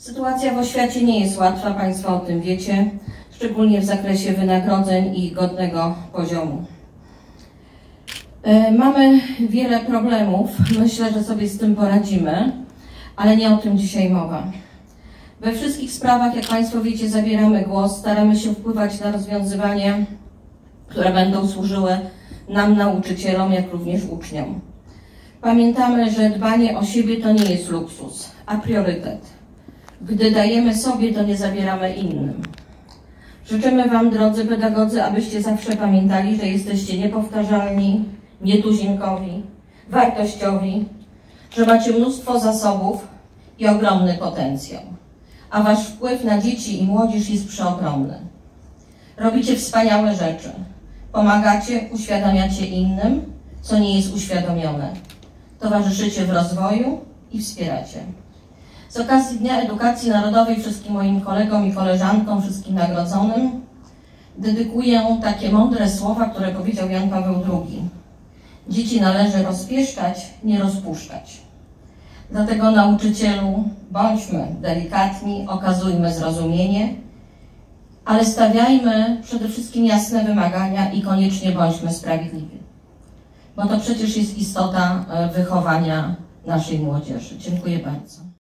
Sytuacja w oświacie nie jest łatwa, Państwo o tym wiecie, szczególnie w zakresie wynagrodzeń i godnego poziomu. Mamy wiele problemów, myślę, że sobie z tym poradzimy, ale nie o tym dzisiaj mowa. We wszystkich sprawach, jak Państwo wiecie, zabieramy głos, staramy się wpływać na rozwiązywania, które będą służyły nam, nauczycielom, jak również uczniom. Pamiętamy, że dbanie o siebie to nie jest luksus, a priorytet. Gdy dajemy sobie, to nie zabieramy innym. Życzymy Wam, drodzy pedagodzy, abyście zawsze pamiętali, że jesteście niepowtarzalni, nietuzinkowi, wartościowi, że macie mnóstwo zasobów i ogromny potencjał, a Wasz wpływ na dzieci i młodzież jest przeogromny. Robicie wspaniałe rzeczy, pomagacie, uświadamiacie innym, co nie jest uświadomione. Towarzyszycie w rozwoju i wspieracie. Z okazji Dnia Edukacji Narodowej wszystkim moim kolegom i koleżankom, wszystkim nagrodzonym, dedykuję takie mądre słowa, które powiedział Jan Paweł II. Dzieci należy rozpieszczać, nie rozpuszczać. Dlatego, nauczycielu, bądźmy delikatni, okazujmy zrozumienie, ale stawiajmy przede wszystkim jasne wymagania i koniecznie bądźmy sprawiedliwi. Bo to przecież jest istota wychowania naszej młodzieży. Dziękuję bardzo.